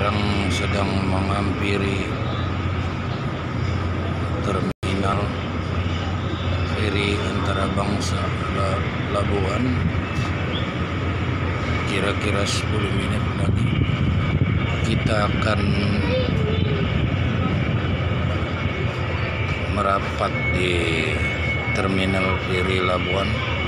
sekarang sedang menghampiri terminal feri antara bangsa Labuan. Kira-kira 10 menit lagi kita akan merapat di terminal feri Labuan.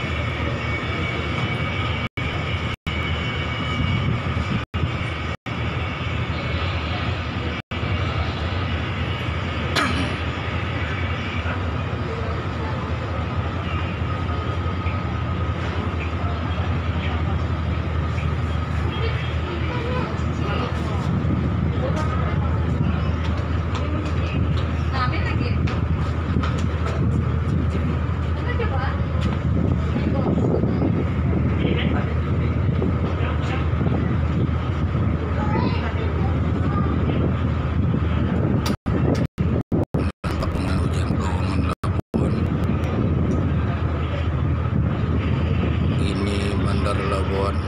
Labuan.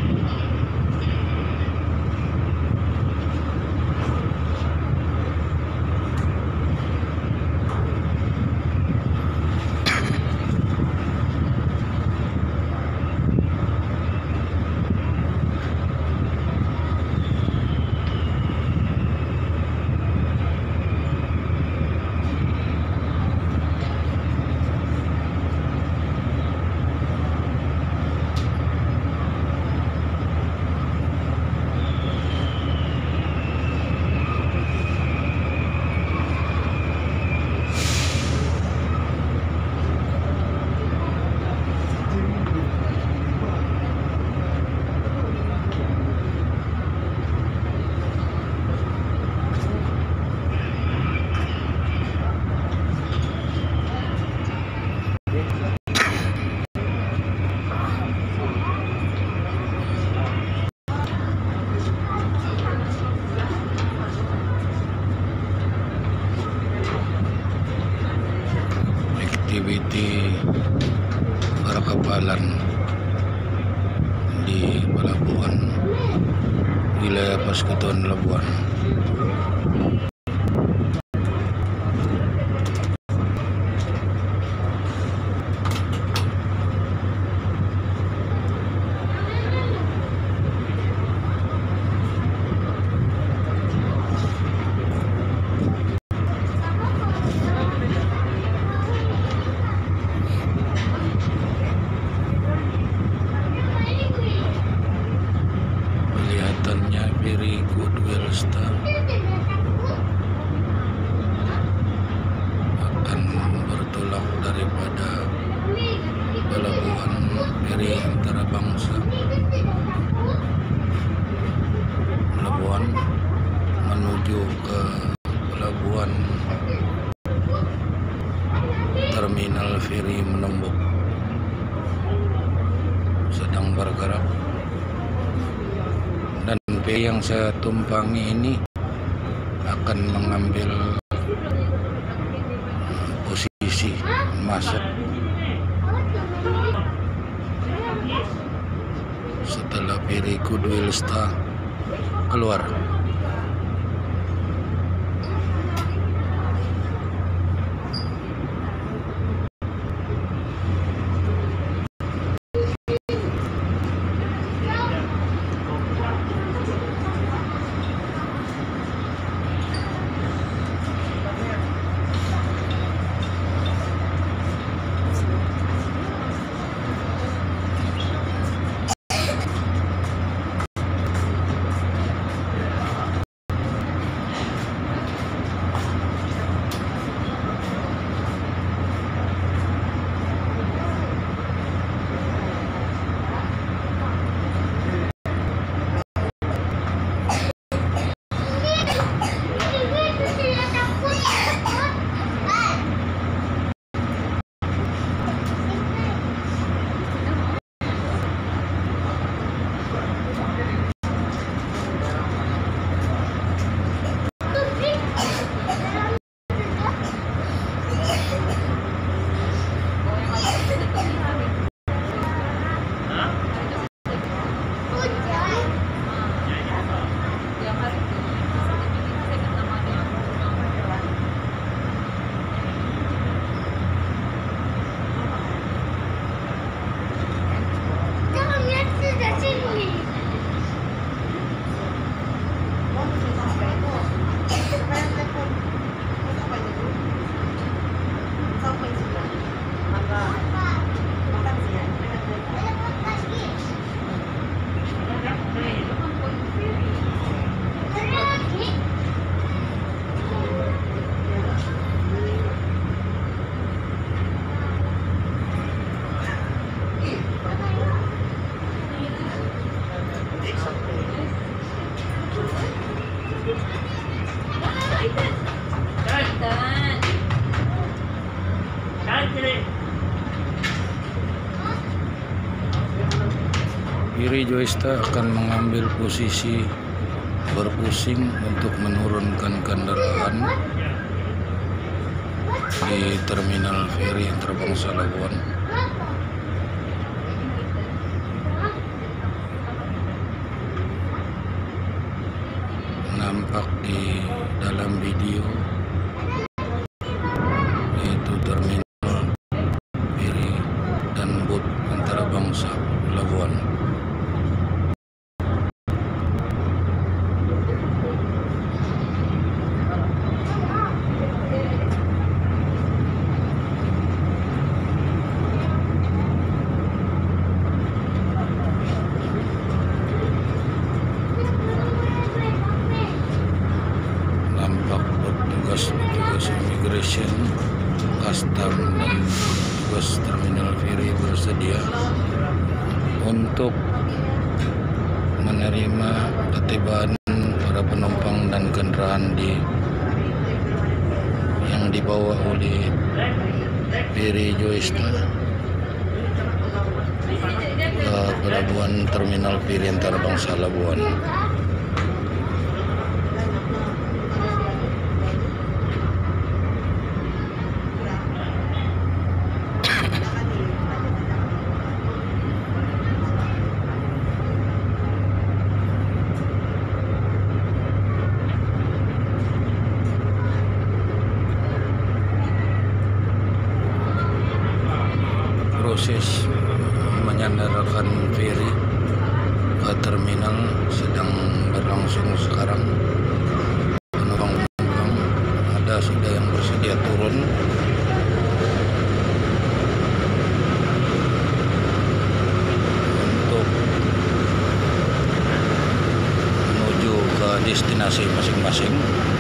Aktiviti perkapalan di Pelabuhan, wilayah Persekutuan Labuan. Very Goodwill Star akan bertolak daripada Pelabuhan feri antara bangsa Labuan menuju ke Pelabuhan terminal feri Menembuk sedang bergerak. Yang saya tumpangi ini akan mengambil posisi masuk setelah feri Goodwill Star keluar. Ferry Joysta akan mengambil posisi berpusing untuk menurunkan kendaraan di terminal feri Antarbangsa Labuan. Nampak di dalam video yaitu terminal feri dan bot Antarbangsa Labuan. Petugas imigrasi, custom dan petugas terminal feri bersedia untuk menerima ketibaan para penumpang dan kendaraan yang dibawa oleh Ferry Joysta ke pelabuhan terminal feri Antarbangsa Labuan. Proses menyandarkan feri ke terminal sedang berlangsung sekarang. Penumpang ada sudah yang bersedia turun. Untuk menuju ke destinasi masing-masing.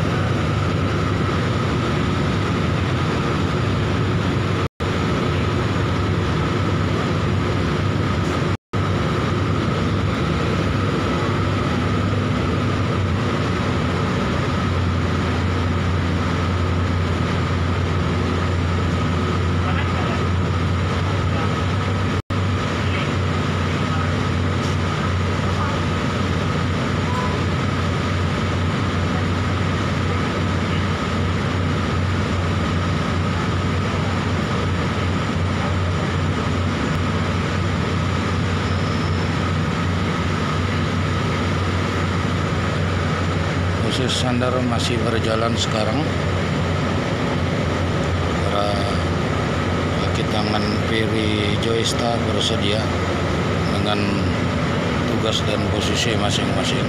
Proses sandar masih berjalan sekarang. Para kaki tangan Ferry Joysta bersedia dengan tugas dan posisi masing-masing.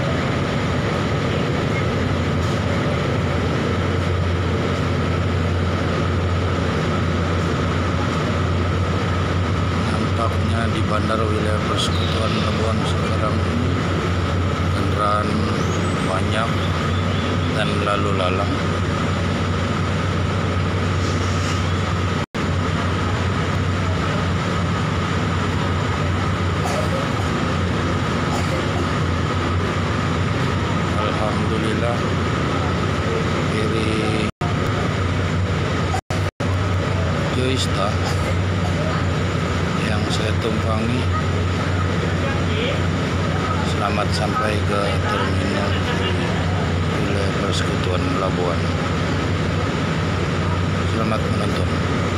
Nampaknya di Bandara Wilayah Persekutuan Labuan sekarang ini kendaraan banyak dan lalu lalang. Alhamdulillah, Ferry Joysta yang saya tumpangi selamat sampai ke terminal Wilayah Persekutuan Labuan. Selamat menonton.